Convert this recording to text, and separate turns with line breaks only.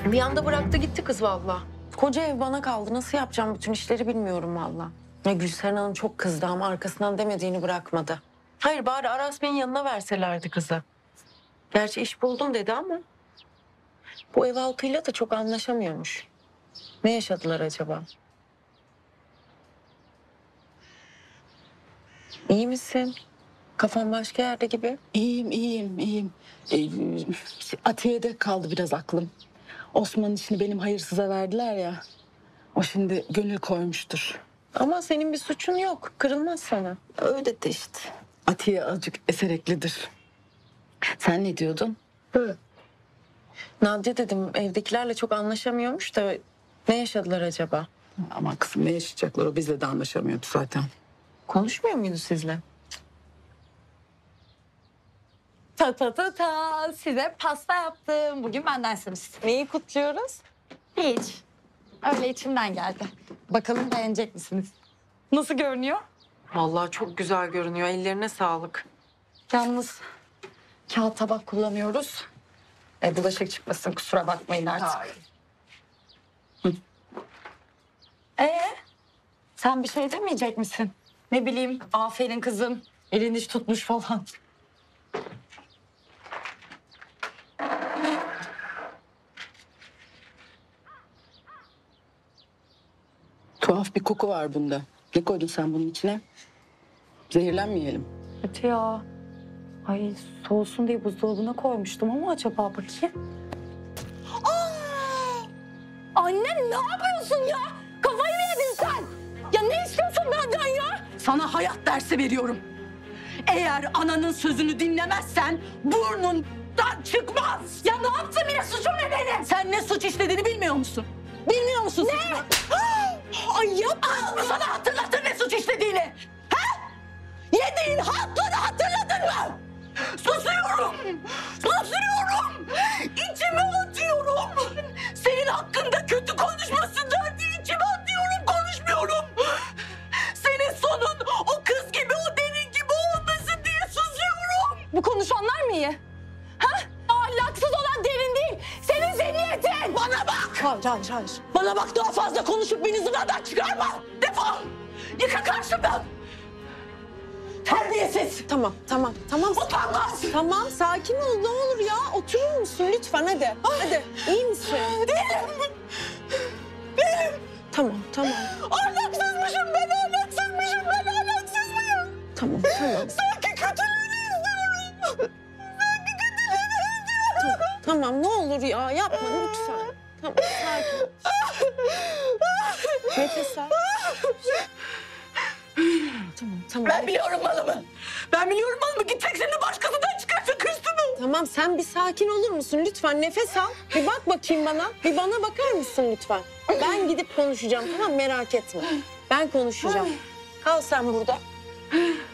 Bir anda bıraktı gitti kız vallahi. Koca ev bana kaldı. Nasıl yapacağım bütün işleri bilmiyorum vallahi. Ya Gülseren Hanım çok kızdı ama arkasından demediğini bırakmadı. Hayır bari Aras Bey'in yanına verselerdi kızı. Gerçi iş buldum dedi ama bu ev halkıyla da çok anlaşamıyormuş. Ne yaşadılar acaba? İyi misin? Kafan başka yerde gibi.
İyiyim. Atiye'de kaldı biraz aklım. Osman'ın işini benim hayırsıza verdiler ya. O şimdi gönül koymuştur.
Ama senin bir suçun yok. Kırılmaz sana.
Öyle de işte. Atiye azıcık esereklidir. Sen ne diyordun?
Nadia dedim evdekilerle çok anlaşamıyormuş da ne yaşadılar acaba?
Aman kızım ne yaşayacaklar, o bizle de anlaşamıyordu zaten.
Konuşmuyor muydu sizle?
Ta size pasta yaptım. Bugün bendensiniz.
Neyi kutluyoruz?
Hiç. Öyle içimden geldi. Bakalım beğenecek misiniz? Nasıl görünüyor?
Vallahi çok güzel görünüyor. Ellerine sağlık.
Yalnız kağıt tabak kullanıyoruz. Bulaşık çıkmasın, kusura bakmayın artık. Sen bir şey demeyecek misin? Ne bileyim, aferin kızım. Elin iş tutmuş falan.
Tuhaf bir koku var bunda. Ne koydun sen bunun içine? Zehirlenmeyelim.
Kötü ya. Ay soğusun diye buzdolabına koymuştum ama acaba bakayım. Annem ne yapıyorsun ya? Kafayı mı yedin sen? Ya ne istiyorsun benden ya?
Sana hayat dersi veriyorum. Eğer ananın sözünü dinlemezsen burnundan çıkmaz.
Ya ne yaptım yine, suçum ne benim?
Sen ne suç işlediğini bilmiyor musun? Bilmiyor musun?
Ne?
Ay yapma. Sana hatırlatır ne suç işlediğini. Ha? Yediğin hatları hatırladın mı? Susuyorum. İçime atıyorum. Senin hakkında kötü konuşmasınlar diye içime atıyorum, konuşmuyorum. Senin sonun o kız gibi, o derin gibi olmasın diye susuyorum.
Bu konuşanlar mı iyi? Ha? Ahlaksız olan derin değil, senin zihniyetin.
Bana bak.
Hayır.
Bana bak, daha fazla konuşup beni zınadan çıkarma. Defol. Yıka karşımdan. Terbiyesiz.
Tamam.
Utanmaz.
Tamam sakin ol ne olur ya. Oturur musun lütfen hadi. Hadi iyi misin?
Değilim.
Tamam.
Ahlaksızmışım ben, ahlaksız mıyım?
Tamam.
Sanki kötülüğünü izliyorum.
Tamam ne olur ya yapma lütfen. Tamam sakin ol. Nefes al. Tamam.
Ben biliyorum malımı. Gideceksin de başkasından çıkarsın hırsını.
Tamam sen bir sakin olur musun lütfen nefes al. Bir bak bakayım bana. Bir bana bakar mısın lütfen? Ben gidip konuşacağım tamam merak etme. Ben konuşacağım. Kal sen burada.